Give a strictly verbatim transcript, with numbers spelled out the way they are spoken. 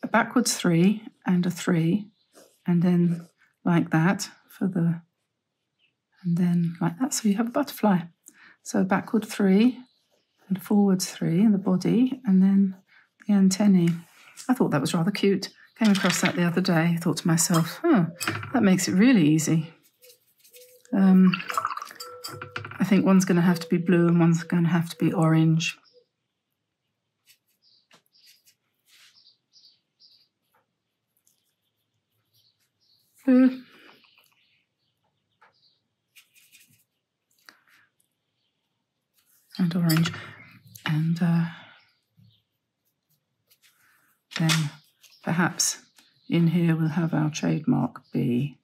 a backwards three and a three, and then like that for the, and then like that, so you have a butterfly. So backward three and forwards three in the body, and then the antennae. I thought that was rather cute. Came across that the other day. I thought to myself, oh, that makes it really easy. Um, I think one's going to have to be blue and one's going to have to be orange. Blue. And orange. And uh, then perhaps in here we'll have our trademark bee.